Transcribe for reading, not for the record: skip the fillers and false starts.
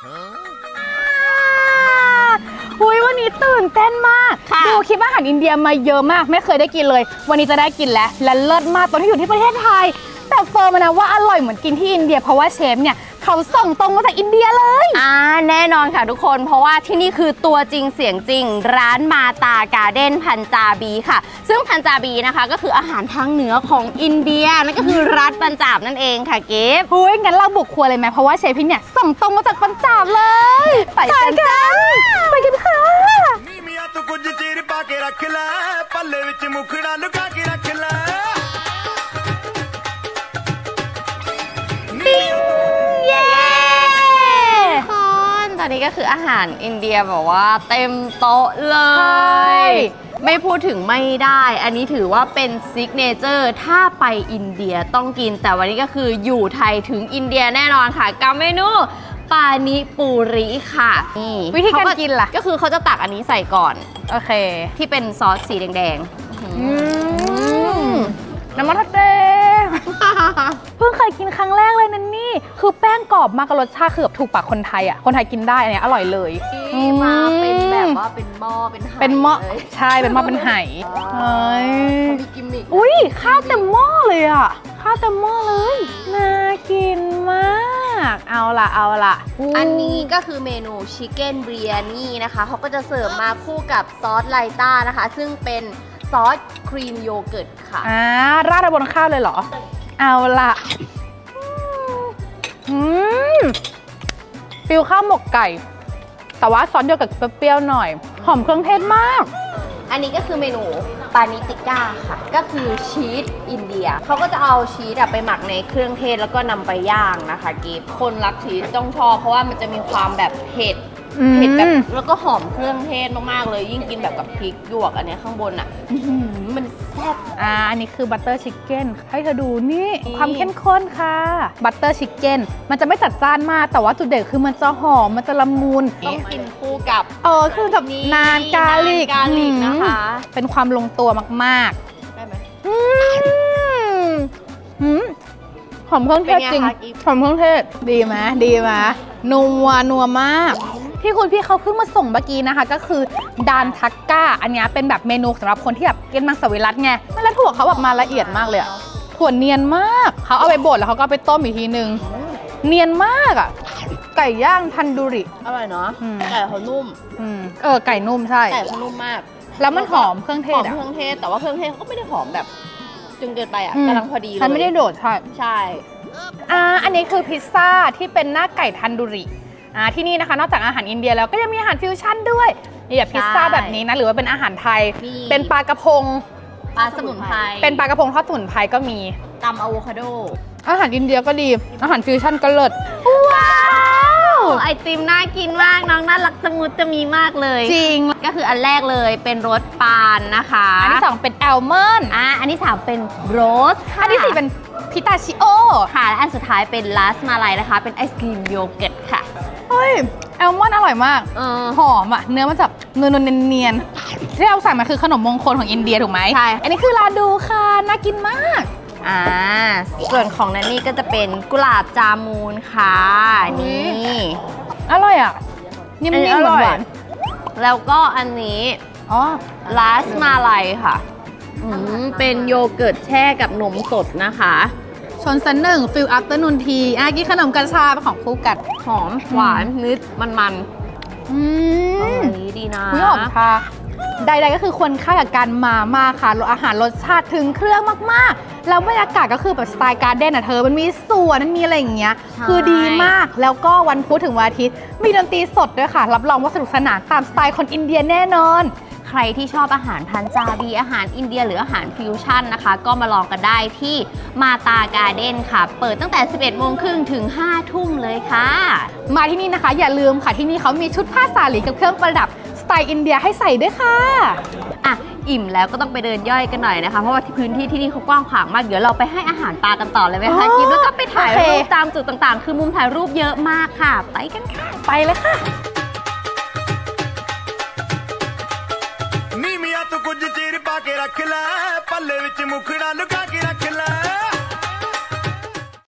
วันนี้ตื่นเต้นมากดูคลิปอาหารอินเดียมาเยอะมากไม่เคยได้กินเลยวันนี้จะได้กินแล้วและเลิศมากตอนที่อยู่ที่ประเทศไทยแต่เฟิร์มนะว่าอร่อยเหมือนกินที่อินเดียเพราะว่าเชฟเนี่ยเขาส่งตรงมาจากอินเดียเลยแน่นอนค่ะทุกคนเพราะว่าที่นี่คือตัวจริงเสียงจริงร้านมาตาการ์เด้นพันจาบีค่ะซึ่งพันจาบีนะคะก็คืออาหารทางเหนือของอินเดียนั่นก็คือรัฐปัญจาบนั่นเองค่ะเกฟงั้นเราบุกครัวเลยไหมเพราะว่าเชฟพี่เนี่ยส่งตรงมาจากปัญจาบเลยไปกันค่ะตอนนี้ก็คืออาหารอินเดียแบบว่าเต็มโต๊ะเลยไม่พูดถึงไม่ได้อันนี้ถือว่าเป็นซิกเนเจอร์ถ้าไปอินเดียต้องกินแต่วันนี้ก็คืออยู่ไทยถึงอินเดียแน่นอนค่ะกับเมนูปานิปูริค่ะนี่วิธีการกินล่ะก็คือเขาจะตักอันนี้ใส่ก่อนโอเคที่เป็นซอสสีแดงน้ำมันทะเลเพิ่งเคยกินครั้งแรกเลยนั่นนี่คือแป้งกรอบมากกับรสชาติคือแบบถูกปากคนไทยอ่ะคนไทยกินได้อันนี้อร่อยเลยมาเป็นแบบว่าเป็นหม้อเป็นไหเป็นหม้อใช่เป็นหม้อเป็นไหมีกิมมิคอุ้ยข้าวเต็มหม้อเลยอ่ะข้าวเต็มหม้อเลยน่ากินมากเอาล่ะอันนี้ก็คือเมนูชิคเก้นบริยานีนะคะเขาก็จะเสิร์ฟมาคู่กับซอสไลต้านะคะซึ่งเป็นซอสครีมโยเกิร์ตค่ะราดบนข้าวเลยเหรอเอาล่ะฟิลข้าวหมกไก่แต่ว่าซอสโยเกิร์ตเปรี้ยวหน่อยหอมเครื่องเทศมากอันนี้ก็คือเมนูปานิติก้าค่ะก็คือชีสอินเดียเขาก็จะเอาชีสไปหมักในเครื่องเทศแล้วก็นำไปย่างนะคะกีบคนรักชีสต้องชอบเพราะว่ามันจะมีความแบบเผ็ดแบบแล้วก็หอมเครื่องเทศมากๆเลยยิ่งกินแบบกับพริกหยวกอันนี้ข้างบนอ่ะมันแซ่บอันนี้คือบัตเตอร์ชิคเก้นให้เธอดูนี่ความเข้มข้นค่ะบัตเตอร์ชิคเก้นมันจะไม่จัดจ้านมากแต่ว่าจุดเด่นคือมันจะหอมมันจะละมุนต้องกินคู่กับคือแบบนานกาลิกนะคะเป็นความลงตัวมากๆได้ไหมหอมเครื่องเทศจริงหอมเครื่องเทศดีไหมนัวมากที่คุณพี่เขาเพิ่งมาส่งเมื่อกี้นะคะก็คือดานทักก้าอันนี้เป็นแบบเมนูสำหรับคนที่แบบกินมังสวิรัติไงแล้วถั่วเขาแบบมาละเอียดมากเลยอะถั่วเนียนมากเขาเอาไปบดแล้วเขาก็ไปต้มอีกทีนึงเนียนมากอะไก่ย่างทันดูริอร่อยเนาะไก่เขานุ่มไก่นุ่มใช่ไก่เขานุ่มมากแล้วมันหอมเครื่องเทศแต่ว่าเครื่องเทศก็ไม่ได้หอมแบบจนเกินไปอะกำลังพอดีเลยฉันไม่ได้โดดใช่อันนี้คือพิซซ่าที่เป็นหน้าไก่ทันดูริที่นี่นะคะนอกจากอาหารอินเดียแล้วก็ยังมีอาหารฟิวชั่นด้วยนี่แบบพิซซ่าแบบนี้นะหรือว่าเป็นอาหารไทยเป็นปลากระพงปลาสมุนไพรเป็นปลากระพงทอดสมุนไพรก็มีตำอะโวคาโดอาหารอินเดียก็ดีอาหารฟิวชั่นก็เลิศว้าวไอติมน่ากินมากน้องน่ารักจะมีมากเลยจริงก็คืออันแรกเลยเป็นรสปานนะคะอันที่2เป็นแอลมอนด์อันที่3เป็นโรสอันที่4เป็นพิตาชิโอค่ะและอันสุดท้ายเป็นลาสมาลัยนะคะเป็นไอศกรีมโยเกิร์ตค่ะแอลมอนด์อร่อยมากหอมเนื้อมันจะเนียนที่เราใส่มาคือขนมมงคลของอินเดียถูกไหมใช่อันนี้คือลาดูค่ะน่ากินมากส่วนของนันนี่ก็จะเป็นกุหลาบจามูนค่ะนี่อร่อยนิ่มๆหวานแล้วก็อันนี้ลาสมาลัยค่ะเป็นโยเกิร์ตแช่กับนมสดนะคะชนชั้นหนึ่งฟิลอัฟเตอร์นูนทีกินขนมกัญชาเป็นของคู่กัดหอมหวานนิดมันดีนะหอมค่ะใดๆก็คือควรค่ากับการมาค่ะอาหารรสชาติถึงเครื่องมากๆแล้วบรรยากาศก็คือแบบสไตล์การ์เด้นเธอมันมีสวนมันมีอะไรอย่างเงี้ยคือดีมากแล้วก็วันพุธถึงวันอาทิตย์มีดนตรีสดด้วยค่ะรับรองว่าสนุกสนานตามสไตล์คนอินเดียแน่นอนใครที่ชอบอาหารพันจาบีอาหารอินเดียหรืออาหารฟิวชั่นนะคะก็มาลองกันได้ที่มาตาการ์เด้นค่ะเปิดตั้งแต่ 11:30 ถึง 5 ทุ่มเลยค่ะมาที่นี่นะคะอย่าลืมค่ะที่นี่เขามีชุดผ้าสาลีกับเครื่องประดับสไตล์อินเดียให้ใส่ด้วยค่ะอิ่มแล้วก็ต้องไปเดินย่อยกันหน่อยนะคะเพราะว่าพื้นที่ที่นี่เขากว้างขวางมากเดี๋ยวเราไปให้อาหารปลากันต่อเลยไหมคะกินแล้วก็ไปถ่ายรูปตามจุดต่างๆคือมุมถ่ายรูปเยอะมากค่ะไปกันค่ะไปเลยค่ะ ਨੀ ਮੀਆਂ ਤੂੰ ਕੁਝ ਚਿਰ ਪਾ ਕੇ ਰੱਖ ਲੈ ਪੱਲੇ ਵਿੱਚ ਮੁਖੜਾ